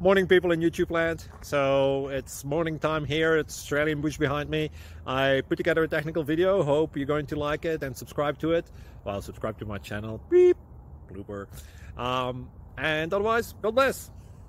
Morning, people in YouTube land. So it's morning time here. It's Australian bush behind me. I put together a technical video. Hope you're going to like it and subscribe to it. Well, subscribe to my channel. Beep, blooper. And otherwise, God bless.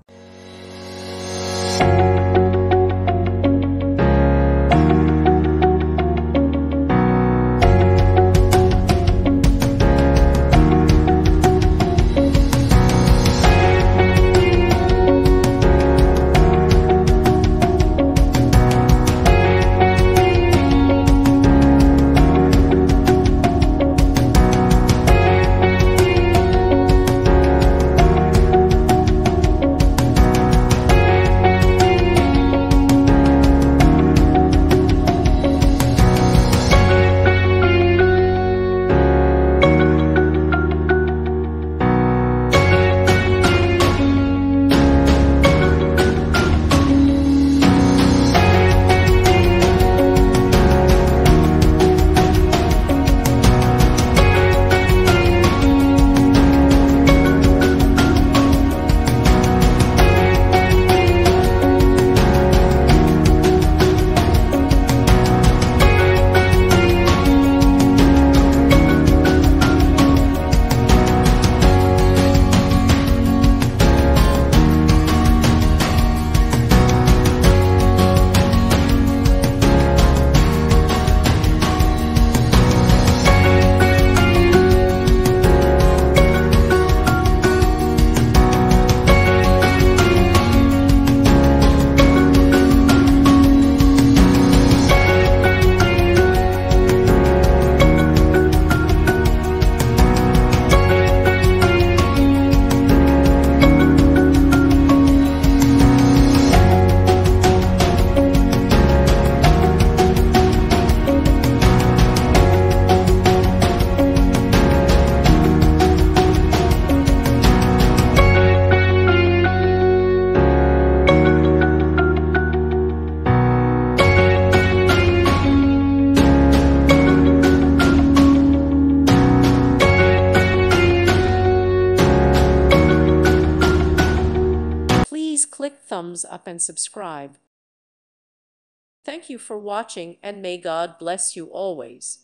Please click thumbs up and subscribe. Thank you for watching, and may God bless you always.